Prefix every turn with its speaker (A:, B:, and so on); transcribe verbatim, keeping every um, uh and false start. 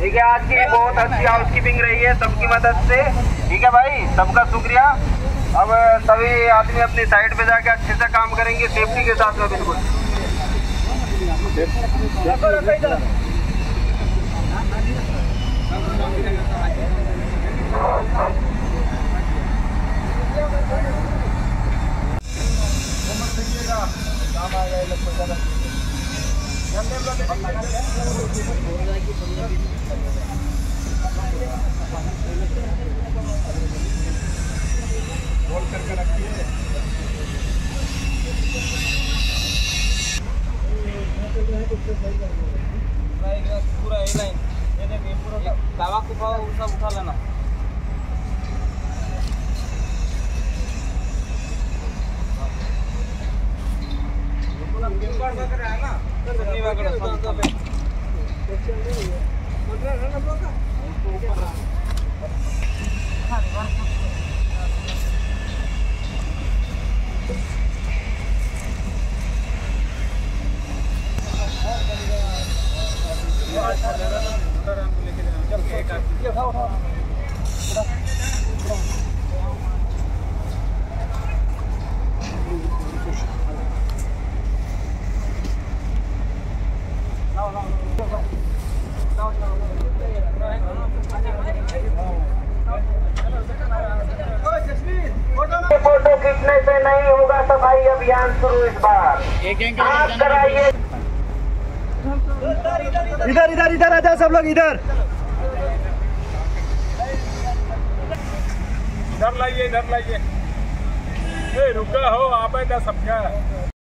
A: ठीक है, आज की बहुत अच्छी हाउसकीपिंग रही है सबकी मदद से। ठीक है भाई, सबका शुक्रिया। अब सभी आदमी अपनी साइड पे जाके अच्छे से काम करेंगे सेफ्टी के साथ में। बिल्कुल बोल करके रखिए। पूरा ए लाइन ये देखिए, पूरा दावा को सब उठा लेना। फोटो खींचने से नहीं होगा सफाई अभियान शुरू इस बार। आप कराइए।
B: इधर इधर इधर आ जाओ सब लोग, इधर
C: इधर लाइए, इधर लाइए। रुका हो आप, ऐसा समझा।